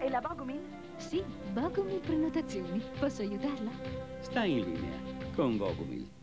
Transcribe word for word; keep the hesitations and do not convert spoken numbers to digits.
E la Bogomil? Sì, Bogomil Prenotazioni. Posso aiutarla? Sta in linea con Bogomil.